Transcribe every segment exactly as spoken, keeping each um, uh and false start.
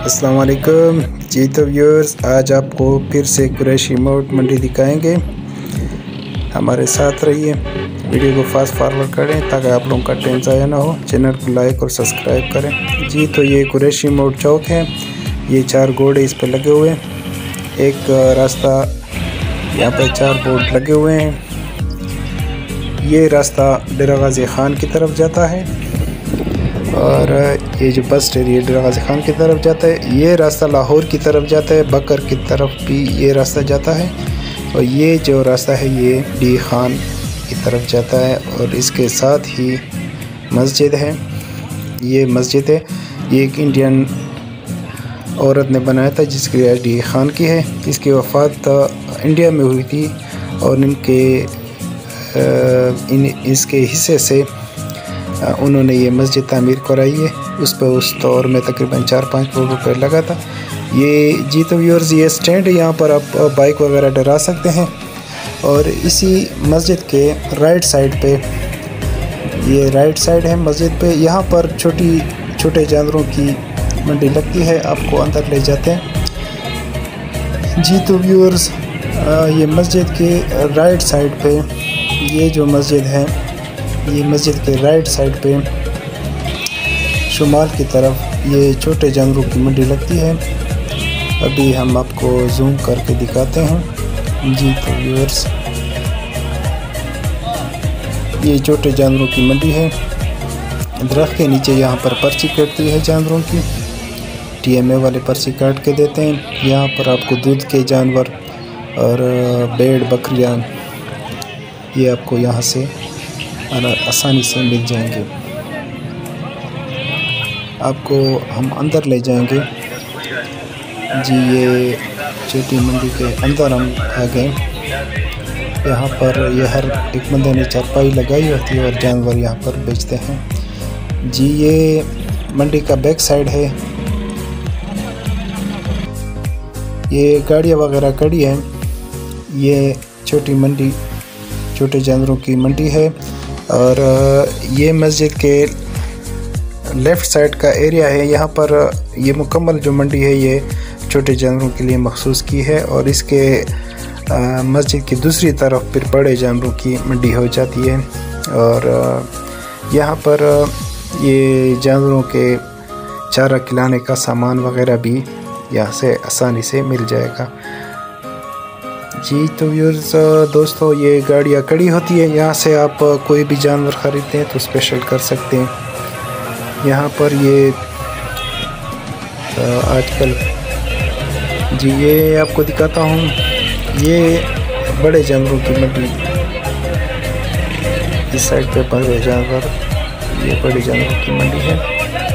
अस्सलाम वालेकुम जी। तो व्यूअर्स, आज आपको फिर से कुरैशी मोड़ मंडी दिखाएंगे। हमारे साथ रहिए, वीडियो को फास्ट फॉरवर्ड करें ताकि आप लोगों का टाइम ज़ाया ना हो। चैनल को लाइक और सब्सक्राइब करें जी। तो ये कुरैशी मोड़ चौक है, ये चार घोड़े इस पर लगे हुए हैं। एक रास्ता यहाँ पर चार बोर्ड लगे हुए हैं। ये रास्ता डेरा गाजी खान की तरफ जाता है और ये जो बस स्टैंड ये डेरा गाजी खान की तरफ जाता है। ये रास्ता लाहौर की तरफ जाता है, बकर की तरफ भी ये रास्ता जाता है। और ये जो रास्ता है ये डी खान की तरफ जाता है और इसके साथ ही मस्जिद है। ये मस्जिद है, ये एक इंडियन औरत ने बनाया था जिसकी रिहाइश डी खान की है। इसकी वफ़ात इंडिया में हुई थी और इनके इन इसके हिस्से से उन्होंने ये मस्जिद तामीर कराई है। उस पर उस दौर में तकरीबन चार पाँच करोड़ रुपये लगा था। ये जी तो व्यूअर्स, ये स्टैंड है, यहाँ पर आप बाइक वगैरह डरा सकते हैं। और इसी मस्जिद के राइट साइड पे, ये राइट साइड है मस्जिद पे, यहाँ पर छोटी छोटे जानवरों की मंडी लगती है। आपको अंदर ले जाते हैं जी। तो व्यूअर्स, ये मस्जिद के राइट साइड पे, ये जो मस्जिद है ये मस्जिद के राइट साइड पे शुमाल की तरफ ये छोटे जानवरों की मंडी लगती है। अभी हम आपको जूम करके दिखाते हैं जी। तो व्यूअर्स, ये छोटे जानवरों की मंडी है। दरख्त के नीचे यहाँ पर पर्ची कटती है जानवरों की, टी एम ए वाले पर्ची काट के देते हैं। यहाँ पर आपको दूध के जानवर और भेड़ बकरियाँ ये आपको यहाँ से आसानी से मिल जाएंगे। आपको हम अंदर ले जाएंगे जी। ये छोटी मंडी के अंदर हम आ गए। यहाँ पर ये हर एक बंदे ने चारपाई लगाई होती है और जानवर यहाँ पर बेचते हैं जी। ये मंडी का बैक साइड है। ये गाड़ियाँ वगैरह खड़ी हैं। ये छोटी मंडी छोटे जानवरों की मंडी है और ये मस्जिद के लेफ़्ट साइड का एरिया है। यहाँ पर ये मुकम्मल जो मंडी है ये छोटे जानवरों के लिए मखसूस की है और इसके आ, मस्जिद की दूसरी तरफ फिर बड़े जानवरों की मंडी हो जाती है। और आ, यहाँ पर ये जानवरों के चारा खिलाने का सामान वगैरह भी यहाँ से आसानी से मिल जाएगा जी। तो व्यूअर्स दोस्तों, ये गाड़ियाँ खड़ी होती है, यहाँ से आप कोई भी जानवर ख़रीदते हैं तो स्पेशल कर सकते हैं। यहाँ पर ये आजकल जी ये आपको दिखाता हूँ, ये बड़े जानवरों की मंडी इस साइड पे बड़े जानवर, ये बड़े जानवरों की मंडी है।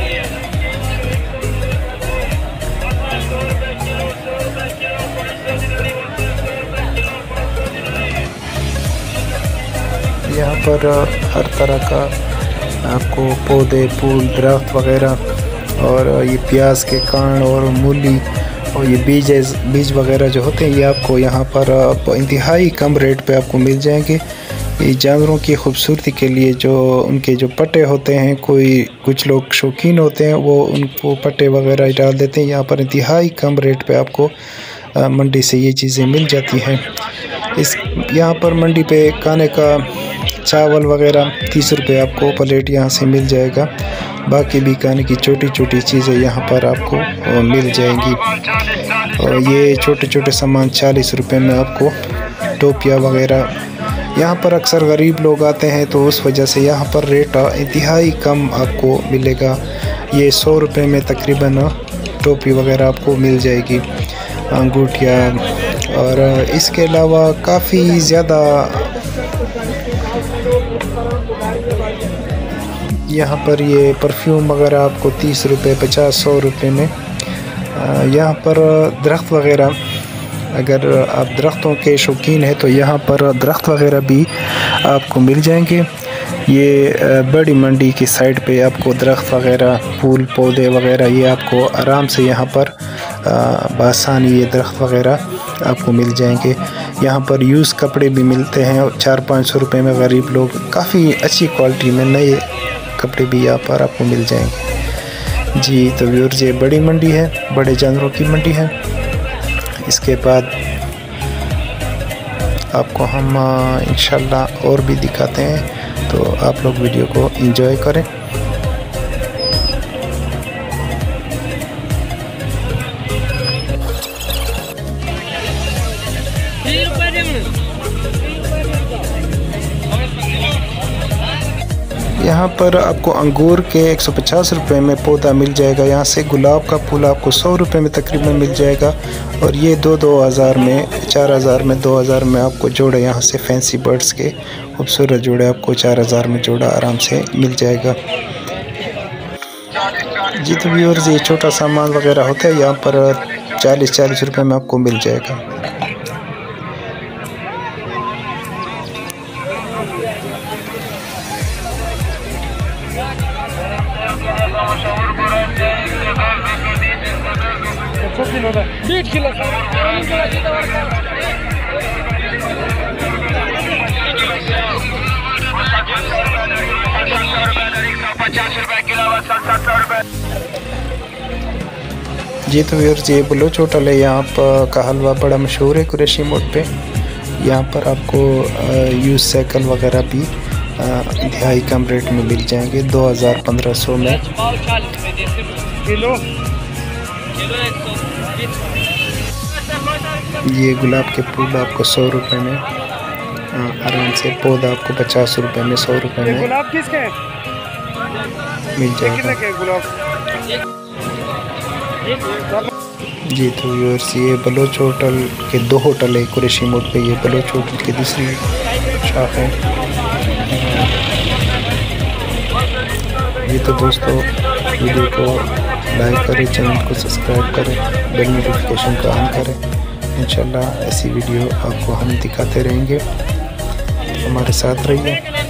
यहाँ पर हर तरह का आपको पौधे, फूल, दरख्त वगैरह और ये प्याज के कांड और मूली और ये बीज बीज वगैरह जो होते हैं ये आपको यहाँ पर इंतहाई कम रेट पे आपको मिल जाएंगे। ये जानवरों की खूबसूरती के लिए जो उनके जो पट्टे होते हैं, कोई कुछ लोग शौकीन होते हैं वो उनको पट्टे वगैरह डाल देते हैं। यहाँ पर इंतहाई कम रेट पे आपको मंडी से ये चीज़ें मिल जाती हैं। इस यहाँ पर मंडी पे खाने का चावल वगैरह तीस रुपये आपको प्लेट यहाँ से मिल जाएगा। बाकी भी खाने की छोटी छोटी चीज़ें यहाँ पर आपको मिल जाएंगी। और ये छोटे छोटे सामान चालीस रुपये में आपको टोपिया वगैरह। यहाँ पर अक्सर गरीब लोग आते हैं तो उस वजह से यहाँ पर रेट इंतहाई कम आपको मिलेगा। ये सौ रुपये में तकरीबन टोपी वगैरह आपको मिल जाएगी, अंगूठिया। और इसके अलावा काफ़ी ज़्यादा यहाँ पर ये परफ्यूम वगैरह आपको तीस रुपये पचास सौ रुपये में। यहाँ पर दरख्त वगैरह, अगर आप दरख्तों के शौकीन हैं तो यहाँ पर दरख्त वगैरह भी आपको मिल जाएंगे। ये बड़ी मंडी की साइड पे आपको दरख्त वगैरह, फूल पौधे वगैरह ये आपको आराम से यहाँ पर बासानी ये दरख्त वगैरह आपको मिल जाएंगे। यहाँ पर यूज़ कपड़े भी मिलते हैं और चार पाँच सौ रुपये में गरीब लोग काफ़ी अच्छी क्वालिटी में नए कपड़े भी यहाँ पर आपको मिल जाएंगे। जी तो व्यूअर्स ये बड़ी मंडी है, बड़े जानवरों की मंडी है। इसके बाद आपको हम इंशाल्लाह और भी दिखाते हैं, तो आप लोग वीडियो को एंजॉय करें। यहाँ पर आपको अंगूर के एक सौ पचास रुपये में पौधा मिल जाएगा। यहाँ से गुलाब का फूल आपको सौ रुपये में तकरीबन मिल जाएगा। और ये दो दो हज़ार में, चार हज़ार में, दो हज़ार में आपको जोड़े यहाँ से फैंसी बर्ड्स के खूबसूरत जोड़े आपको चार हज़ार में जोड़ा आराम से मिल जाएगा। जी तो व्यूअर्स ये छोटा सामान वगैरह होता है यहाँ पर चालीस चालीस रुपये में आपको मिल जाएगा। जी तो व्यूअर्स ये बलोच होटल है, यहाँ का हलवा बड़ा मशहूर है कुरैशी मोड़ पे। यहाँ पर आपको यूज साइकिल वगैरह भी दिहाई कम रेट में मिल जाएंगे, दो हज़ार पंद्रह सौ में किलो। ये गुलाब के फूल आपको सौ रुपये में आराम से, पौधा आपको पचास रुपये में, सौ रुपये में गुलाब किसके मिल जाएगा। जी तो व्यूअर्स ये बलोच होटल के दो होटल है कुरैशी मोड़ पे। ये बलोच होटल की दूसरी शाख है। ये तो दोस्तों वीडियो को लाइक करें, चैनल को सब्सक्राइब करें, बेल नोटिफिकेशन को ऑन करें। इंशाल्लाह ऐसी वीडियो आपको हम दिखाते रहेंगे, हमारे साथ रहिए।